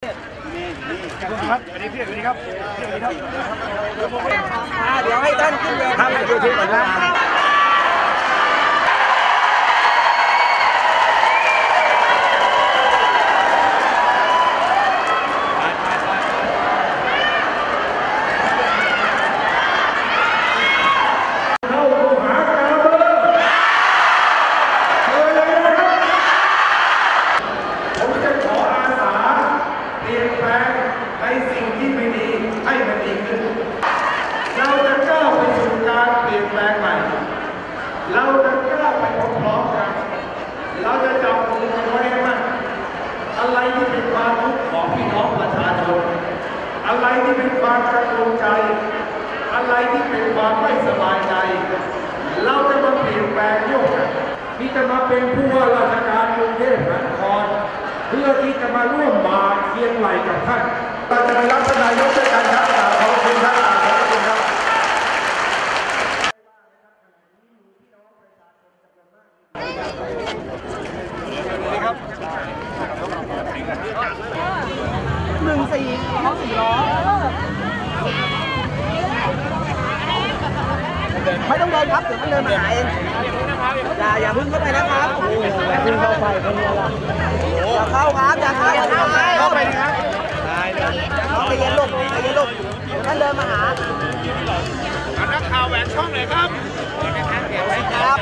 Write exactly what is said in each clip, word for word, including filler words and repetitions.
ครับสวัสดีพี่สวัสดีครับสวัสดีครับเดี๋ยวให้ท่านขึ้นเลยครับอยู่ที่ไหนครับเราจะก้าวไปพร้อมๆกันเราจะจับมือกันไว้ให้มั่นอะไรที่เป็นความทุกข์ของพี่น้องประชาชนอะไรที่เป็นความกังวลใจอะไรที่เป็นความไม่สบายใจเราจะมาเปลี่ยนแปลงโยกที่จะมาเป็นผู้ว่าราชการกรุงเทพมหานครเพื่อที่จะมาร่วมมาเคียงไหลกับท่านเราจะไปรับท่านนายกด้วยกันครับขอบคุณครับขอบคุณครับหนึ่งสี่เขาสี่ล้อไม่ต้องเดินครับเดี๋ยวมันเดินมาหาเองอย่าอย่าพึ่งเข้าไปนะครับอย่าพึ่งเข้าไปคนเดียวละอย่าเข้าครับอย่าเข้าอย่าเข้าเข้าไปนะครับไปเย็นลูกไปเย็นลูกท่านเดินมาหานักข่าวแหวนช่องเลยครับครับ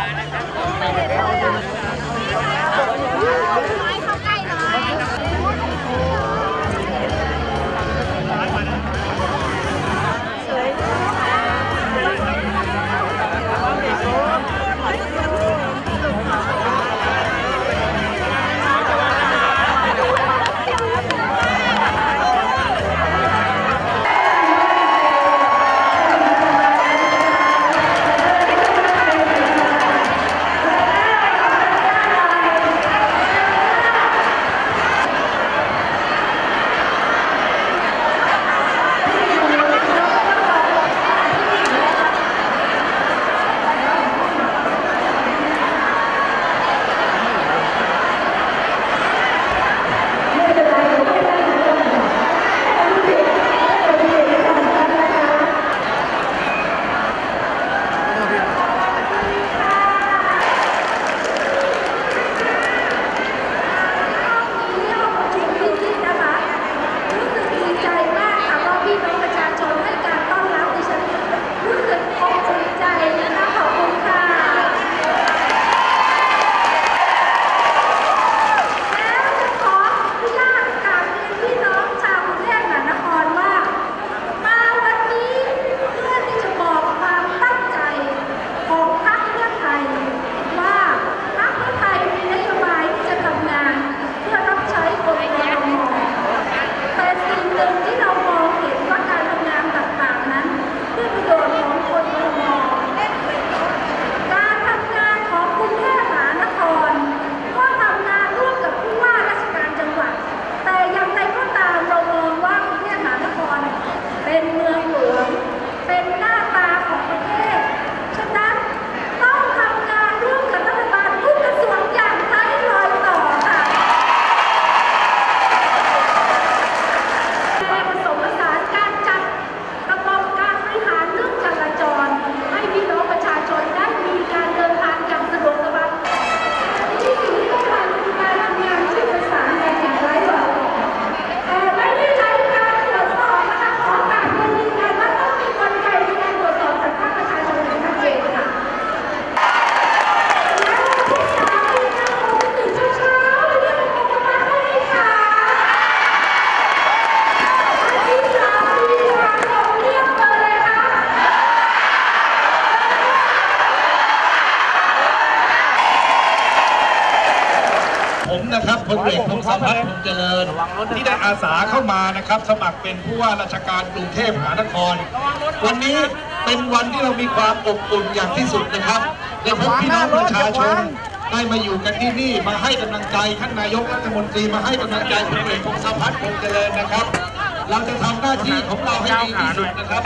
นะครับพลเอกพงศพัฒน์พงษ์เจริญที่ได้อาสาเข้ามานะครับสมัครเป็นผู้ว่าราชการกรุงเทพมหานครวันนี้เป็นวันที่เรามีความอบอุ่นอย่างที่สุดนะครับได้พบพี่น้องประชาชนได้มาอยู่กันที่นี่มาให้กำลังใจท่านนายกรัฐมนตรีมาให้กำลังใจพลเอกพงศพัฒน์พงษ์เจริญนะครับเราจะทำหน้าที่ของเราให้ดีที่สุดนะครับ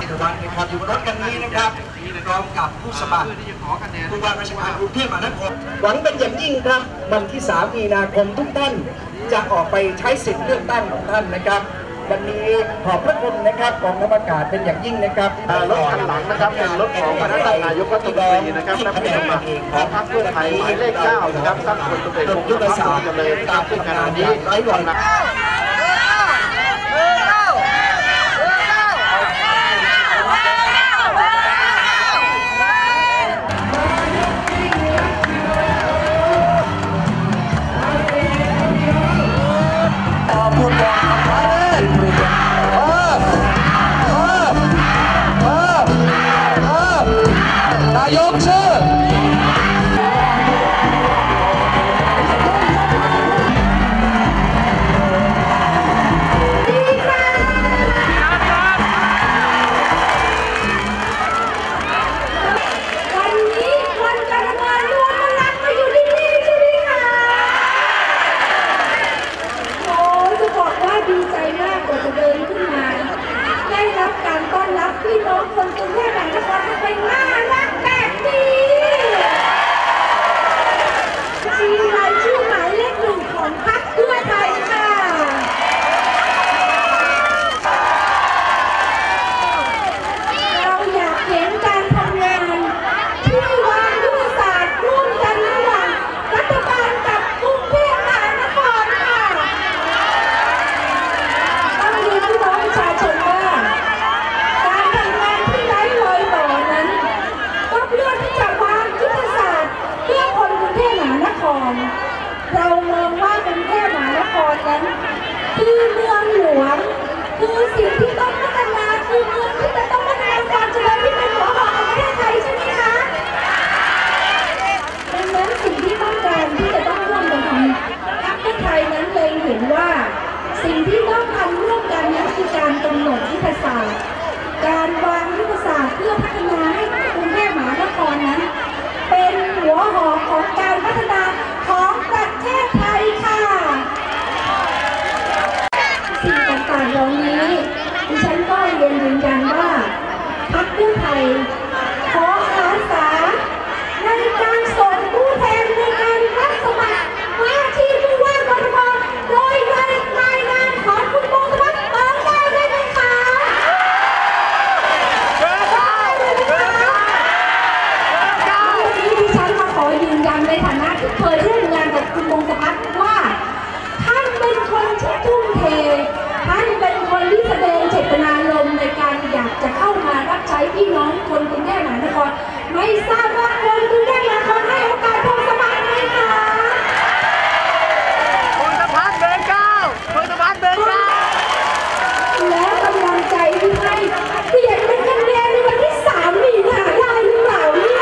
นวัฒน์นะครับอยู่บนรถคันนี้นะครับพร้อมกับผู้สมัครผู้ว่าราชการกรุงเทพมหานครหวังเป็นอย่างยิ่งครับวันที่สามมีนาคมทุกท่านจะออกไปใช้สิทธิ์เลือกตั้งของท่านนะครับวันนี้ขอบพระคุณนะครับกองทัพอากาศเป็นอย่างยิ่งนะครับรถคันหลังนะครับเป็นรถของคณะนายกรัฐมนตรีนะครับและผู้สมัครของพรรคเพื่อไทยหมายเลขเก้านะครับท่านพลตำรวจเอกพงศธรเจริญตามซึ่งขณะนี้ไร้รอยเรามองว่ากรุงเทพมหานครนั้นคือเมืองหลวงคือสิ่งที่ต้องพัฒนาคือเมืองที่จะต้องพัฒนาความเจริญที่เป็นหัวหอกของประเทศไทยใช่ไหมคะดังนั้นสิ่งที่ต้องการที่จะต้องร่วมกันทำพรรคเพื่อไทยนั้นเลยเห็นว่าสิ่งที่ต้องทำร่วมกันนั้นคือการกำหนดยุทธศาสตร์การวางยุทธศาสตร์เพื่อพัฒนาให้กรุงเทพมหานครนั้นเป็นหัวหอกของการพัฒนาของประเทศไทยค่ะสิ่งต่างๆเหล่านี้ดิฉันก็เรียนยืนยันว่าพรรคเพื่อไทยขออาสาในการส่งผู้แทนในการรับสมัครว่าที่ผู้ว่ากทมโดยในรายงานของคุณพงศธรเปิดได้ไหมคะยืนยันในฐานะที่เคยร่วมงานกับคุณพงศธรว่าท่านเป็นคนที่ทุ่มเทท่านเป็นคนที่แสดงเจตนารมณ์ในการอยากจะเข้ามารับใช้พี่น้องคนกรุงเทพมหานครไม่ทราบว่าคนกรุงเทพมหานครให้โอกาสพงศธรไหมคะพงศธรเบอร์เก้าพงศธรเบอร์เก้าแล้วกำลังใจที่ให้เปลี่ยนเป็นคะแนนในวันที่สามมีนาได้หรือเปล่าเนี่ย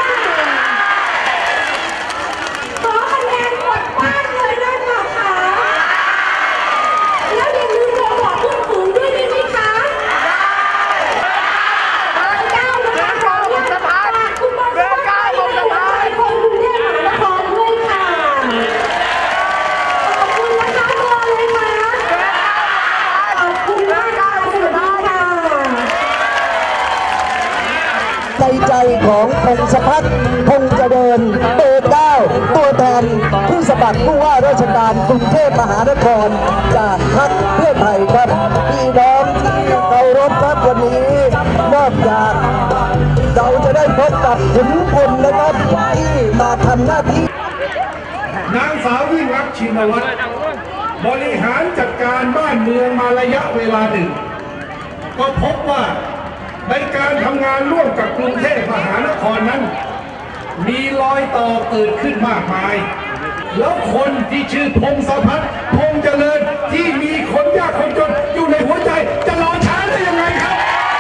ใจใจของพงศพัฒน์พงษ์เจริญเบอร์เก้าตัวแทนผู้สมัครผู้ว่าราชการกรุงเทพมหานครจากพรรคเพื่อไทยครับพี่น้องที่เคารพครับวันนี้นอกจากเราจะได้พบกับขุนพลนะครับที่มาทำหน้าที่นางสาวยิ่งรักษณ์ชินวัตรบริหารจัดการบ้านเมืองมาระยะเวลาหนึ่งก็พบว่าในการทำงานร่วมกับกรุงเทพมหานครนั้นมีรอยต่อเกิดขึ้นมากมายแล้วคนที่ชื่อพงศพัฒน์พงษ์เจริญที่มีคนยากคนจนอยู่ในหัวใจจะรอช้าได้ยังไงครับ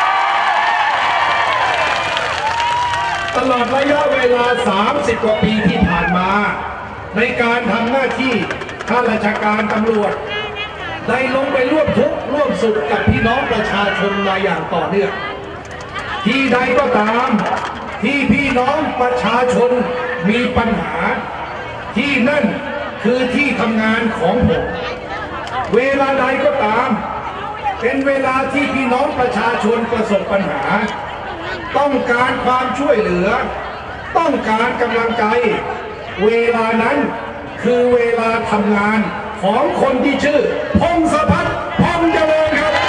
ตลอดระยะเวลาสามสิบกว่าปีที่ผ่านมาในการทำหน้าที่ข้าราชการตำรวจได้ลงไปร่วมทุกข์ร่วมสุขกับพี่น้องประชาชนมาอย่างต่อเนื่องที่ใดก็ตามที่พี่น้องประชาชนมีปัญหาที่นั่นคือที่ทำงานของผมเวลาใดก็ตามเป็นเวลาที่พี่น้องประชาชนประสบปัญหาต้องการความช่วยเหลือต้องการกำลังใจเวลานั้นคือเวลาทำงานของคนที่ชื่อพงศพัฒน์พงษ์เจริญครับ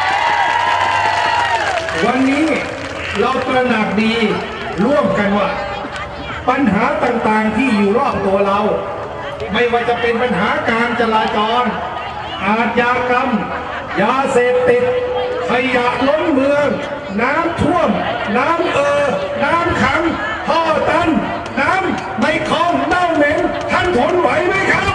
วันนี้เราตระหนักดีร่วมกันว่าปัญหาต่างๆที่อยู่รอบตัวเราไม่ว่าจะเป็นปัญหาการจราจรอาชญากรรมยาเสพติดขยะล้นเมืองน้ำท่วมน้ำเอ่อน้ำขังท่อตันน้ำในคลองเน่าเหม็นท่านทนไหวไหมครับ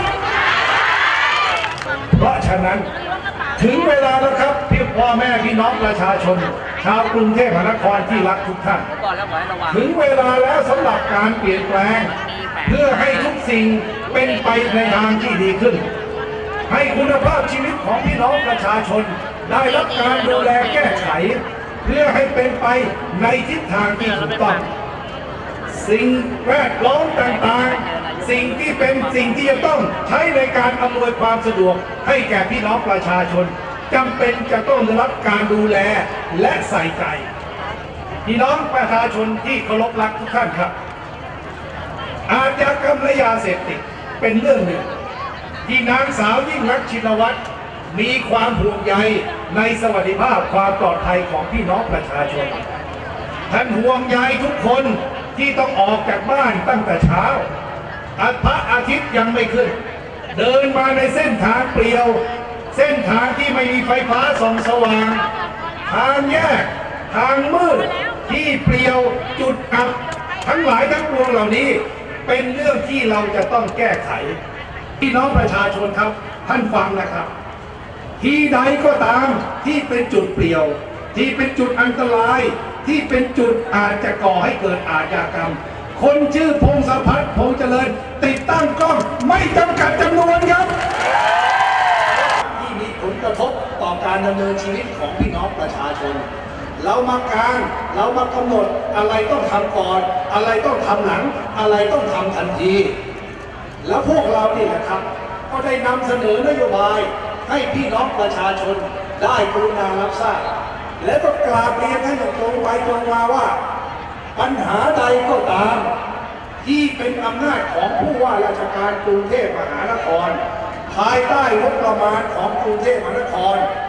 เพราะฉะนั้นถึงเวลาแล้วครับพี่พ่อแม่พี่น้องประชาชนชาวกรุงเทพมหานครที่รักทุกท่านถึงเวลาแล้วสำหรับการเปลี่ยนแปลงเพื่อให้ทุกสิ่งเป็นไปในทางที่ดีขึ้นให้คุณภาพชีวิตของพี่น้องประชาชนได้รับการดูแลแก้ไขเพื่อให้เป็นไปในทิศทางที่ถูกต้องสิ่งแวดล้อมต่างๆสิ่งที่เป็นสิ่งที่จะต้องใช้ในการอำนวยความสะดวกให้แก่พี่น้องประชาชนจำเป็นจะต้องได้รับการดูแลและใส่ใจพี่น้องประชาชนที่เคารพรักทุกท่านครับอาชญากรรมและยาเสพติดเป็นเรื่องหนึ่งที่นางสาวยิ่งลักษณ์ชินวัตรมีความห่วงใยในสวัสดิภาพความปลอดภัยของพี่น้องประชาชนท่านห่วงใยทุกคนที่ต้องออกจากบ้านตั้งแต่เช้าพระอาทิตย์ยังไม่ขึ้นเดินมาในเส้นทางเปลี่ยวเส้นทางที่ไม่มีไฟฟ้าส่องสว่างทางแยกทางมืดที่เปลี่ยวจุดอับทั้งหลายทั้งปวงเหล่านี้เป็นเรื่องที่เราจะต้องแก้ไขพี่น้องประชาชนครับท่านฟังนะครับที่ใดก็ตามที่เป็นจุดเปลี่ยวที่เป็นจุดอันตรายที่เป็นจุดอาจจะก่อให้เกิดอาชญากรรมคนชื่อพงศพัฒน์พงษ์เจริญติดตั้งกล้องไม่จำกัดจำนวนครับที่มีผลกระทบต่อการดำเนินชีวิตของพี่น้องประชาชนเรามาการเรามากำหนดอะไรต้องทำก่อนอะไรต้องทำหลังอะไรต้องทำทันทีแล้วพวกเรานี่แหละครับก็ได้นำเสนอนโยบายให้พี่น้องประชาชนได้กรุณารับทราบและก็กราบเรียนให้ตรงไปตรงมาว่าปัญหาใดก็ตามที่เป็นอำนาจของผู้ว่าราชการกรุงเทพมหานครภายใต้งบประมาณของกรุงเทพมหานคร